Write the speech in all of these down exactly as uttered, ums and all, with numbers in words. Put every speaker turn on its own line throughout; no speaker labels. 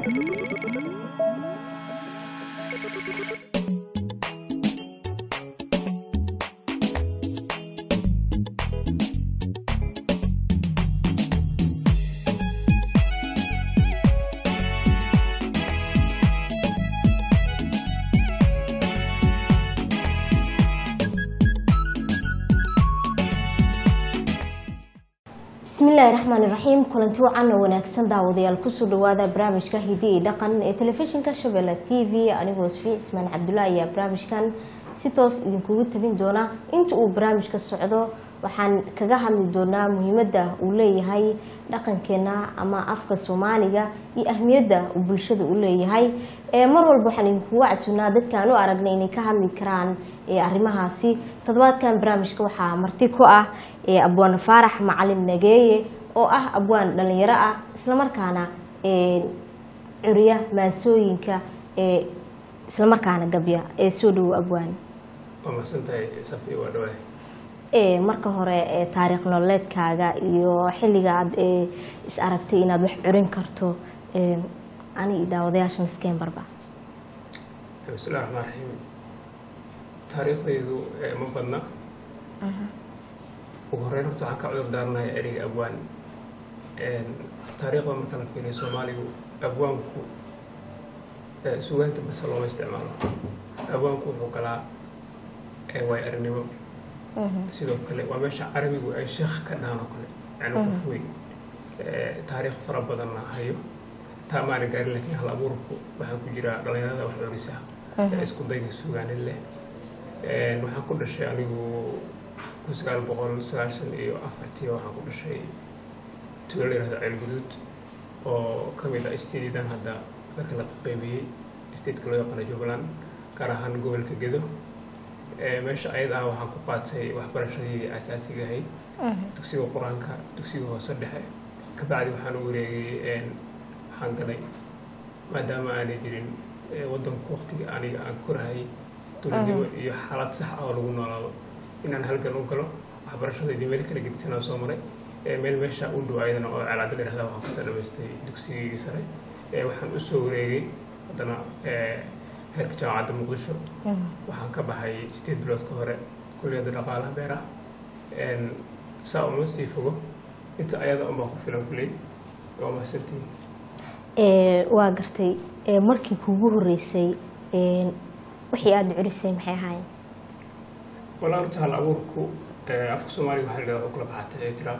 بسم الله الرحمن الرحيم كلنتي وعنا وناكسن داوديال كسو دوادا برامج كهدي دقن تلفزيون كشبيلة تي في أنا وصفي اسمه عبد الله يا برامج كان سيتوس إنكو تبين دونا إنتو برامج كالسعودة وحن كجهل دونا مهمة ولي هاي دقن كنا أما أفق الصومالية أهمية وبلشة ولي هاي مرة البحن إنكو عسونا دت كانوا عرقني كهل كران arrimaha si toddobaadkan barnaamijka waxa marti ku ah ee abwaan Faarax Macalin Nageeye oo ah abwaan dhalinyaro ah isla markaana ee curiya maasooyinka ee isla markaana gabya ee soo dhow abwaan
waa masantahay safi waa dhawaay
ee marka hore ee taariikh nololeedkaaga iyo xilliga aad ee is aragtay inaad wax curin karto ee ani daawadayaashan iskeen barba
bismillahir rahmaanir rahiim taariikhdaydu ma badna ugu horreyn horta waxaan ka cudur daaranahay ereyga abwaan taariikhda marka la fiiriyo Soomaaligu abwaanku suugaanta bas looma isticmaalo abwaanku wuxuu kalaa way arnimo sidoo kale waa meesha carabigu ay sheekh ka dhaano kale yani qof weyn taariikh fara badan hayo taamaana gaari laakiin hal abuurku waxaa ku jira dhalinyarada wax dhalisaa isku dayga suugaan leh waxaan ku dhashay anigu kun sagaal boqol sagaashan iyo afartii waxaan ku dhashay tuulo la yiraahdo Ceelguduud oo ka mid ah isteedidan hadda la kala qaybiyay isteedka loo yaqaan Jubbaland gaar ahaan gobolka Gedo meesha ayada waxaan ku qaatay waxbarashadii aasaasiga ahayd dugsiga Quraanka dugsiga hoose dhexe ka bacdi waxaan u wareegay waxaan galay maadaama aanay jirin waddanka waqtiga aniga aan korahay tuuladimo iyo xaalad sax ah oo lagu noolaado inaan halkan u galo waxbarashadii meel kala gedisanaa soo maray meel meesha u dhow ayadana oo calaamad la yiraahdo waxaan ka soo dhameystay dugsigii sare waxaan u soo wareegay haddana heerka jaamacadda Muqdisho waxaan ka baxay sideed bilood ka hore kulliyadda dhaqaalaha beeraha saa uma sii fogo inta ayada uma ku filan kulay oo mahadsantiin
waa gartay markii kuugu horeysay wixii aad curisay maxay ahaayeen
wala horta hal abuurku afka Soomaaliga waxa la yiraahdo kula baxatay tiraab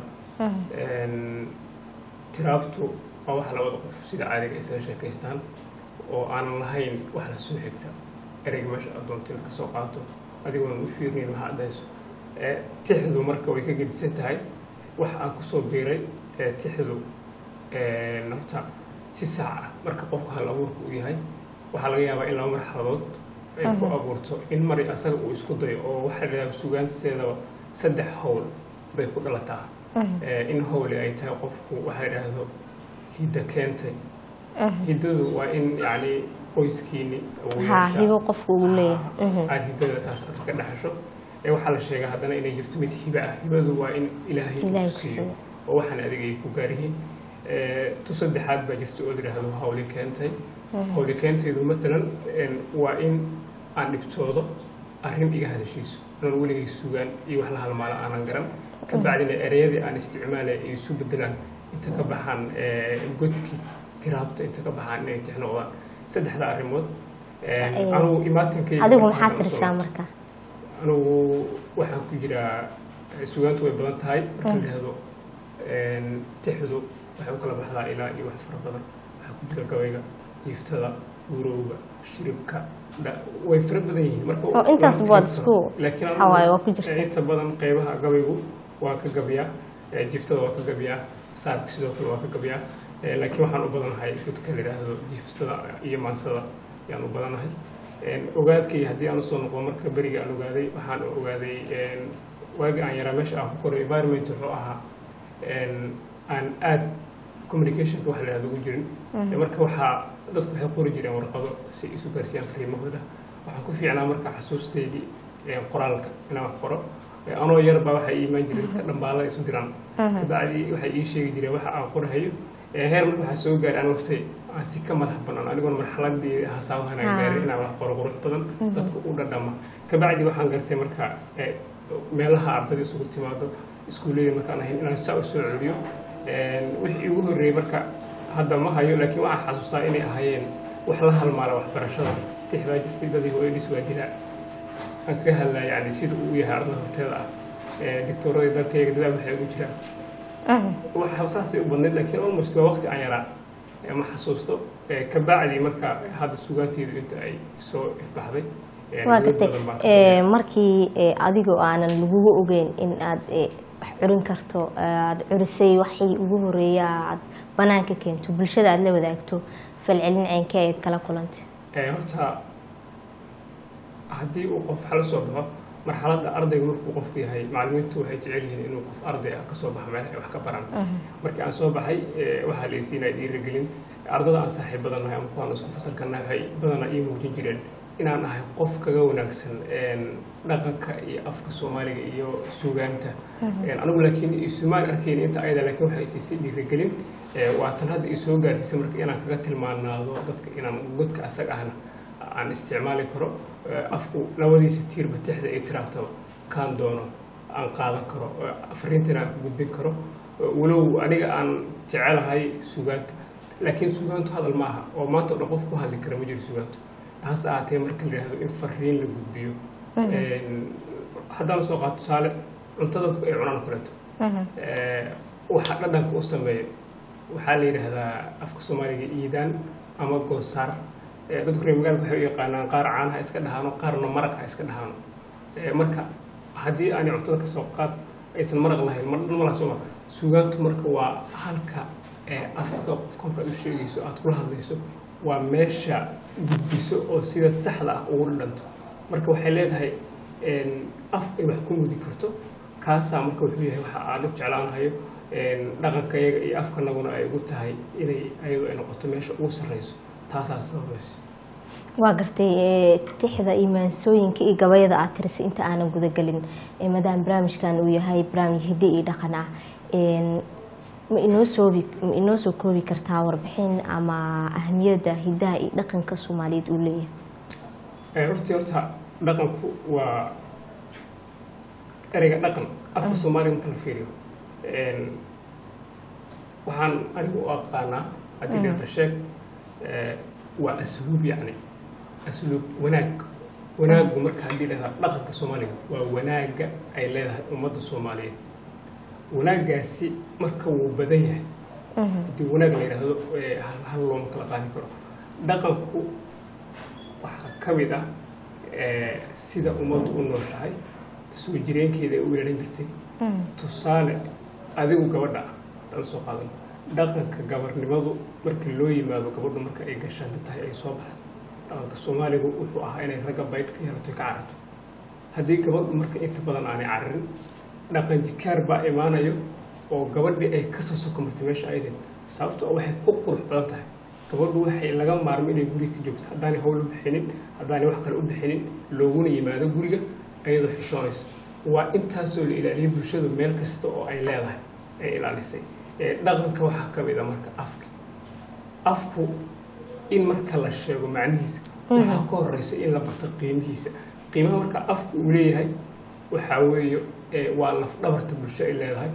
tiraabtu waa wax la wada qof sida caadiga ay sheekaystaan oo aan lahayn wax la soo xigta ereyga meesha adoontii ka soo qaato adigoo u fiirneen waxa adayso ee tixdu marka way ka gedisan tahay wax aan ku soo beeray ee tixdu ee nafta si saaca marka qofka hal abuurku u yahay waxa laga yaabaa in laba marxaladood ay ku abuurto in mari asaga uu isku dayo oo waxa la yiraahdo suugaanteeda saddex hawl bay ku dhalataa in hawli ay tahay qofku waxa la yiraahdo hidda keentay hiddadu waa in yani qoyskiini
ha hibo qofku uu leeyahay
aad hiddada saas ka dhaxasho ee waxa la sheegay haddana inay jirto mid hiba ah hibadu waa in ilaahay uu siiyo oo waxaan adigay ku gaarihin ee tu saddexaad baa jirto oo yiraahdo hawli keentay hawli keentaydu mesela waa in aan dhibtoodo arrin iga hadashiiso aan weligay suugaan iyo wax la halmaala aanan garan ka bacdina ereyadii aan isticmaalay ay isu bedelaan inta ka baxaan godkii tiraabta inta ka baxaan inay tixnoqdaan saddexda arrimood anigu imaatinkay
adigu maxaa tirsaa marka
anigu waxaan ku jiraa suugaantu way badan tahay marka la yiraahdo tixdu waxay u kala baxdaa ilaa iyo wax fara badan waxaa ku jira gabayga jiiftada urowga shiribka way fara badan yihiin marka
oo intaas baad isku hawaay waa ku jirtaa
inta badan qaybaha gabaygu waa ka gabiyaa jiiftada waa ka gabiyaa saarka sidoo kale waa ka gabiyaa laakiin waxaan u badanahay godka la yiraahdo jiiftada iyo maansada yaan u badanahay ogaadkay haddii aan soo noqdo marka beriga aan ogaaday waxaan ogaaday waagi aan yaraa meesha aan ku koray environment wuxuu ahaa aan aad communication wax la yiraahdo ugu jirin marka waxaa dadku waxay qori jireen warqado si isu gaarsiiyaan fariimahooda waxaan ku fiicnaa marka xasuusteydii qoraalka inaan wax qoro anoo yar baa waxay iimaan jireen dadka dhambaala isu diraan kabacdi waxay ii sheegi jireen waxa aan qorahayo heer marka waxaa soo gaaray aan waftay aan si ka madax banaan anigoon marxaladii hasaabahan aan gaaray inaan wax qoro qurux badan dadka u dhadhama kabacdi waxaan gartay marka meelaha ardayda isugu timaado iskuullada markaan ahayn inaan saa u soo celiyo wixii ugu horreeyay marka hadda ma hayo laakiin waxaan xasuustaa inay ahaayeen wax la halmaala waxbarashada tixdaa jirtay dadii hooyadiis waa dilaa aan kaga hadlaya yani sida uu yahay ardada horteeda ah dictooradii dalkayga dadaal waxay ugu jiraan waxa saasay u badnayd laakiin almost waa waqti aan yaraa ma xasuusto kabacdi marka hadda sugaanteedu inta ay soo ifbaxday
waa gartay markii adigoo aanan lagugu ogeyn in aad wax curin karto aad curisay waxay ugu horeeya aad banaanka keento bulshada aad la wadaagto falcelin ceenkee aad kala kulantay
horta haddii uu qof xal soo baxo marxaladda ardayga markuu qofku yahay macallimiintu waxay jecel yihiin inuu qof arday ah ka soo baxo meel ay wax ka baran markii aan soo baxay waxaa la isiinay dhiirigelin ardada aan saaxiib badannahay ama kuwaan isku fasalkanahay waxay badanaa ii muujin jireen inaan ahay qof kaga wanaagsan dhaqanka iyo afka soomaaliga iyo suugaanta anigu laakiin isumaan arkayn inta ayada laakiin waxay isiisay dhiirigelin waa tan hadda ii soo gaarsiisay marka inaan kaga tilmaanaado dadka inaan godka asaga ahna aan isticmaali karo afku labadiisa tiirba tixda iyo tiraabtaba kaan doono aan qaadan karo fariintana aan ku gudbin karo walow aniga aan jecelahay suugaanta laakiin suugaantu hadal maaha oo maanta o dhan qof ku hadli kara ma jiro suugaantu hase ahaatee marka la yidhaahdo in fariin la gudbiyo haddaan soo qaato tusaale cunto dadku ay cunaan kuleeto waxa dhadhanka u sameeyo waxaa la yidhaahdaa afka soomaaliga iidaan ama goosaar dadku reer magaalka waxay u yaqaanaan qaar caanaha iska dhahaano qaarna maraqa iska dhahaano marka haddii aanay cuntada kasoo qaad aysan maraq lahayn mar dhan malaha sooma suugaantu marka waa halka afka qofka markaad u sheegayso aad kula hadlayso waa meesha gudbiso oo sida saxda ah ugu dhanto marka waxay leedahay af ay wax ku mudi karto kaasaa marka wuxuu yahay waxa aad u jeclaanahayo dhaqanka iyaga iyo afkanaguna ay ugu tahay inay ayadu ay noqoto meesha ugu sarreyso taasaa sababayso
waa gartay tixda iyo maansooyinka iyo gabayada aad tirisay inta aanan gudagelin maadaama barnaamijkan uu yahay barnaamij hidde iyo dhaqan ah ma inoo soobi ma inoo soo koobi kartaa warbixin ama ahamiyadda hiddaha iyo dhaqanka Soomaaliyeed uu leeyahay
horta horta dhaqanku waa ereyga dhaqan afka Soomaaliga marka la fiiriyo waxaan anigu u aqaanaa haddii la sheeg waa asluub yani asluub wanaag wanaagu marka haddii la yidhahdo dhaqanka Soomaaliga waa wanaaga ay leedahay ummadda Soomaaliyeed wanaagaasi marka wuu badan yahay haddii wanaag la yidhaahdo hal looma kala qaadi karo dhaqanku waxaa ka mid ah sida ummaddu u nooshahay soo jireenkeeda ay u weeraran jirtay tusaale adigu gabadha haddaan soo qaadan dhaqanka gabarnimadu marka loo yimaado gabadhu marka ay gashaanta tahay ay soo baxdo dhaqanka Soomaaligu wuxuu ahaa inay ragga baydh ka yarato ka cararto haddii gabadhu marka inta badan aanay cararin dhaqan jikaar baa imaanayo oo gabadhii ay ka soo soko martay meesha aydeed sababtoo waxay ku qurux badan tahay gabadhu waxay laga maarmo inay guriga ka joogto haddaanay hawl u bixinin haddaanay wax kale u bixinin looguna yimaado guriga ayadoo xishoonayso waa intaasoo la ilaaliyo bulshadu meel kasta oo ay leedahay ay ilaalisay dhaqanka waxaa ka mid a marka afka afku in marka la sheego macnihiisa waxaa ka horeysa in la barto qiimihiisa qiimaha marka afku uu leeyahay waxaa weeye waa laf dhabarta bulsho ay leedahay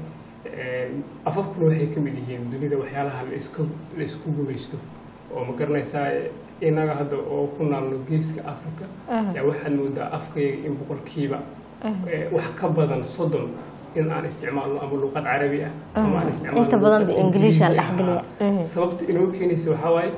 afafkuna waxay ka mid yihiin dunida waxyaalaha la isku la isku gumaysto oo ma garanaysaa inaga hadda oo ku naalno geeska Afrika yaa waxaan moodaa afkayga in boqolkiiba wax ka badan soddon in aan isticmaalno ama luqad carabi ah ama aan isticmaalno
inta badan bi English la xagliya
sababta inuu keenaysa waxa waaye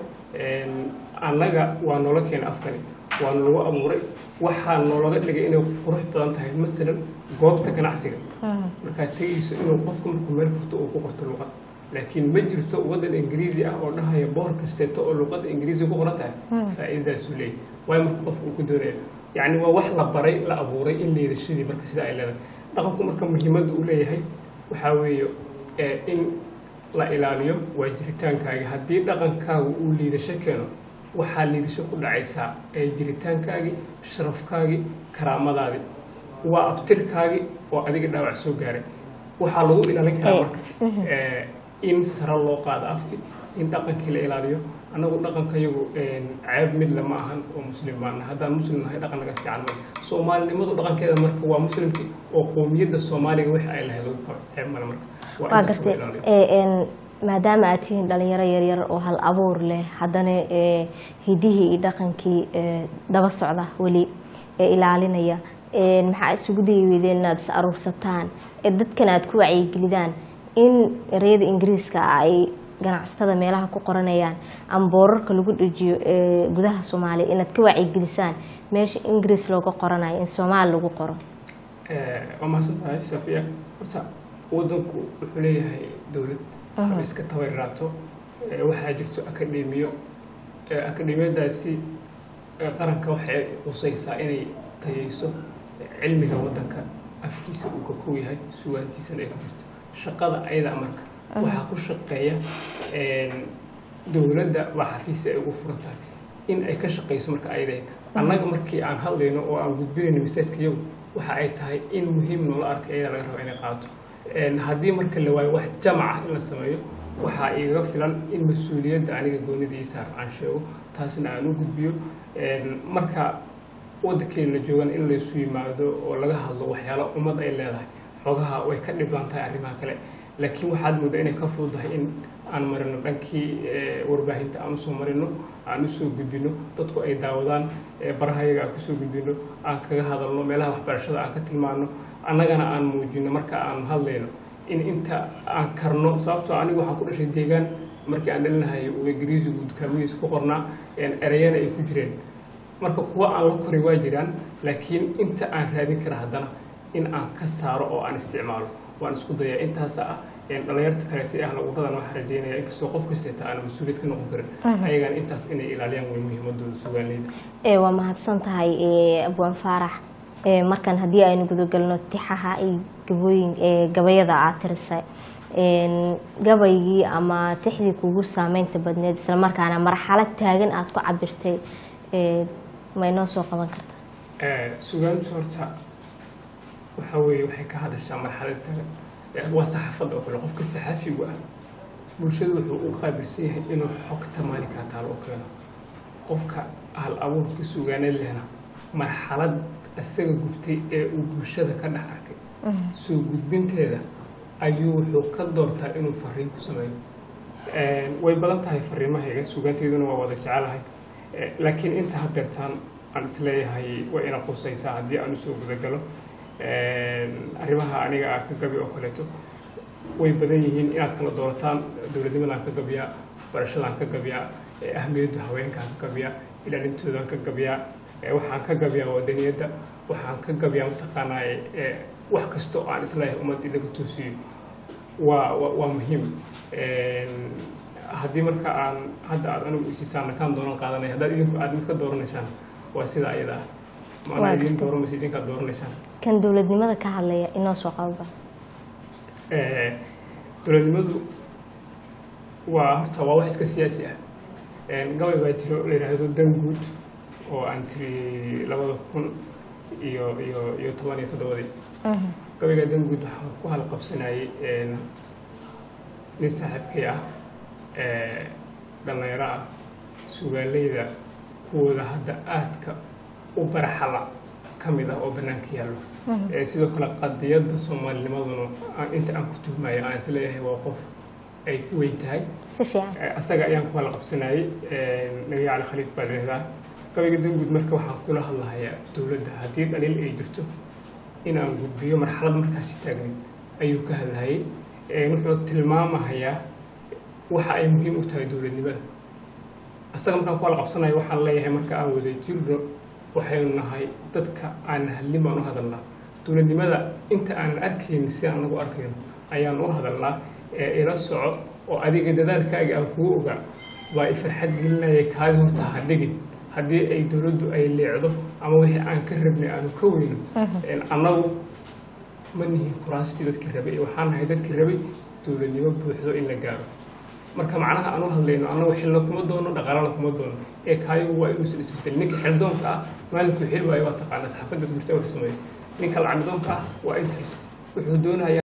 annaga waa nolol keen afkani waa lagu abuuray waxaa nologa dhigay inay qurux badan tahay مثلا goobta ganacsiga marka tagayso inuu qofku markuu meel furto uu ku qorto luqad laakiin ma jirto wadan Ingiriisi ah oo dhahayo boor kasteeto oo luqad Ingiriisi ku qoran tahay faa'iidadaas u leeyahay way markuu qofku ku doonayo yani waa wax la baray la abuuray in leedashadii marka sida ay leedahay dhaqanku marka muhiimadda uu leeyahay waxa weeyo in la ilaaliyo waa jiritaankaaga haddii dhaqankaagu uu liidasho keeno waxaa liidasho ku dhacaysaa ee jiritaankaagii sharafkaagii karaamadaadii waa abtirkaagii oo adiga dhaawac soo gaaray waxaa lagu ilaalin karaa marka in sare loo qaado afki in dhaqankii la ilaaliyo annagu dhaqanka iyagu ceeb mid lama ahan oo muslim baan haddaan muslim nahay dhaqan naga fiican ma soomaalinimadu dhaqankeeda marka waa muslimkii oo qowmiyadda soomaaliga wixii ay lahayd ceeb male marka
waa gartay maadaama aad tihiin dhalinyaro yaryar oo hal abuur leh haddana hidihii iyo dhaqankii daba socda weli ee ilaalinaya maxaa isugu dayi weydeen inaad is aruursataan dadkan aad ku wacyigelidaan in ereyada ingiriiska ay ganacsatada meelaha ku qoranayaan ama boorarka lagu dhejiyo gudaha Soomaaliya inaad ka wacyigelisaan meesha ingiriis looga qoranayo in Soomaali lagu qoro
waa mahadsantahay Safiya horta wadanku wuxuu leeyahay dowlad iska tababaraato waxaa jirto akademiyo akademiyadaasi qaranka waxay qusaysaa inay tayayso cilmiga wadanka afkiisa uu ka koob yahay suugaantiisana ay ku jirto shaqada ayada marka waxaa ku shaqeeya dowladda waa xafiis ay ugu furan tahay in ay ka shaqeyso marka ayada annaga markii aan hadlayno oo aan gudbinayno message iyagu waxa ay tahay in muhiim noola arkay ayada laga rabo inay qaato haddii marka la waayo wax jamaca in la sameeyo waxaa igaga filan in mas-uuliyadda aniga goonidiisa aan sheego taasina aan u gudbiyo marka wadankeena joogan in la isu yimaado oo laga hadlo waxyaalo ummad ay leedahay xogaha way ka dhibaan tahay arrimaha kale laakiin waxaad moodaa inay ka fududahay in aan marino dhankii warbaahinta aan usoo marino aan usoo gudbino dadku ay daawadaan barahayaga aan kusoo gudbino aan kaga hadalno meelaha waxbarashada aan ka tilmaano annagana aan muujino marka aan hadlayno in inta aan karno sababtoo anigu waxaan ku dhashay deegaan markii aan dhalinahay uu ingiriisigu dukaamadiisa ku qornaa erayana ay ku jireen marka kuwa aan la koray waa jiraan laakiin inta aan raadin kara haddana in aan ka saaro oo aan isticmaalo waan isku dayaa intaas ah dhalinyarta kaleeta ee ahla ururadan waxaa rajeynaya inkastoo qof kasteeta aan mas-uuliyad ka noqon karin ayagana intaas inay ilaaliyaan way muhiimadooda sugaanayda
waa mahadsan tahay abwaan faarax markan haddii aynu gudagalno tixaha iyo gabooyin gabayada aad tirisay gabaygii ama tixdii kugu saameynta badneed isla markaana marxalad taagan aad ku cabirtay ma inoo soo qaban kartaa
sugaantu horta waxa weeye waxay ka hadashaa marxalad taagan waa saxaafadda oo kale qofka saxaafigu ah bulshadu wuxuu u qaabilsan yahay inuu xogta maalinkaa taalo oo keeno qofka hal abuurka sugaaneed lehna marxalad isaga gubtay ee uu bulshada ka dhex arkay soo gudbinteeda ayuu wuxuu ka doortaa inuu fariin ku sameeyo way badan tahay fariimahayga sugaanteeduna waa wada jecelahay laakiin inta hadeertaan aan isleeyahay waa ina qusaysaa haddii aan usoo gudagalo arrimaha aniga ah ka gabi oo kaleeto way badan yihiin inaad kala doorataan dowladnimadaan ka gabiyaa barashadaan ka gabiyaa ahmiyadda haweenkaan ka gabiyaa ilaalintoodaan ka gabiyaa waxaan ka gabiyaa wadaniyadda waxaan ka gabiyaa mataqaanaa wax kasta oo aan isleeyahay ummad in laga toosiyo waa waa muhiim haddii marka aan hadda aad anigu isiisaan kaan doonan qaadanaya haddaad idinku aad mid ka dooranaysaan waa sida ayada ah maanaa idin dooranaysa idinkaad dooranaysaan
kan dowladnimada ka hadlaya inoo soo qabda
dowladnimadu waa horta waa wax iska siyaasi ah gabay baa jiro la yidhaahdo dan guud oo aan tiri labada kun iyo iyo iyo toban iyo toddobadii gabayga dan guud waxaa ku halqabsanayay nin saaxiibkay ah dhalinyaro ah sugaaleyda kuwooda hadda aadka u baraxala ka mid ah oo bannaanka yaallo sidoo kale qadiyadda soomaalinimaduna inta aan ku tuhmayo aan isleeyahay waa qof ay ku weyn tahay asaga ayaan ku halqabsanayay nabi cali khaliif baa leedahay gabayga dan guud marka waxaan kula hadlahayaa dowladda haddii dhaliil ay jirto in aan gudbiyo marxalad markaasi taagnayd ayuu ka hadlahayay wuxuu tilmaamahayaa waxa ay muhiim u tahay dowladnimada asaga markaan ku halqabsanayo waxaan leeyahay marka aan wada jirno waxaynu nahay dadka aan hadlin baan u hadalnaa dowladnimada inta aan arkaynin si aan nagu arkayno ayaan u hadalnaa ila soco oo adiga dadaalkaaga aan kugu ogaa waa i farxad gelinaya kaadi horta ha dhigin haddii ay dowladdu ay leecdo ama wixii aan ka rabnay aanu ka weyno annagu ma nihin kuraastii dadkii rabay waxaan nahay dadkii rabay dowladnimo buuxdo in la gaaro marka macnaha aan u hadlayno annagu xilna kuma doono dhaqaalana kuma doono ee kaayigu waa inuusan isbedelin ninka xildoonka ah maalinkuu xil waayo waa taqaana saxaafadda jirta wuxuu sameeyo ninka lacagdoonka ah waa interest wuxuu doonayaa